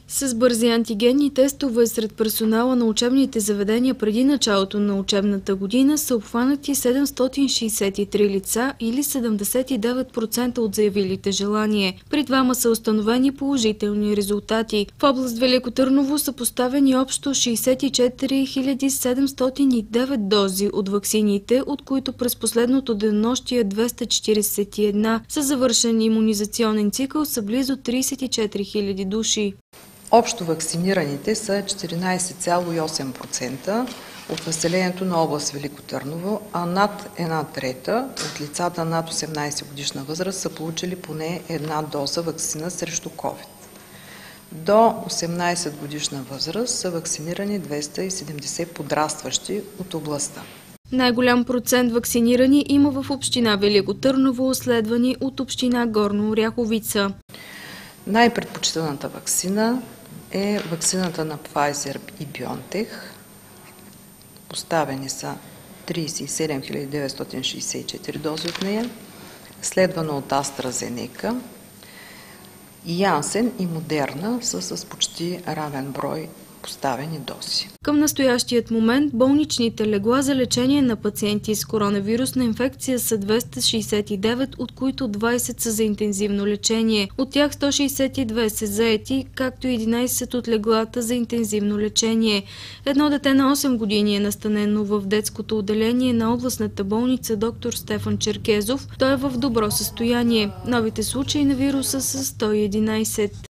С бързи антигенни тестове сред персонала на учебните заведения преди началото на учебната година са обхванати 763 лица или 79% от заявилите желание. При двама са установени положителни резултати. В област Велико Търново са поставени общо 64 709 дози от ваксините, от които през последното денонощие 241 са завършен имунизационен цикъл са близо 34 000 души. Общо вакцинираните са 14,8% от населението на област Велико Търново, а над 1/3 от лицата над 18 годишна възраст са получили поне една доза ваксина срещу COVID. До 18 годишна възраст са вакцинирани 270 подрастващи от областта. Най-голям процент вакцинирани има в община Велико Търново, следвани от община Горна Оряховица. Най-предпочитаната ваксина е ваксината на Pfizer и BioNTech. Поставени са 37 964 дози от нея, следвано от AstraZeneca, Janssen и Moderna са с почти равен брой поставени дози. Към настоящият момент болничните легла за лечение на пациенти с коронавирусна инфекция са 269, от които 20 са за интензивно лечение. От тях 162 са заети, както и 11 от леглата за интензивно лечение. Едно дете на 8 години е настанено в детското отделение на областната болница доктор Стефан Черкезов. Той е в добро състояние. Новите случаи на вируса са 111.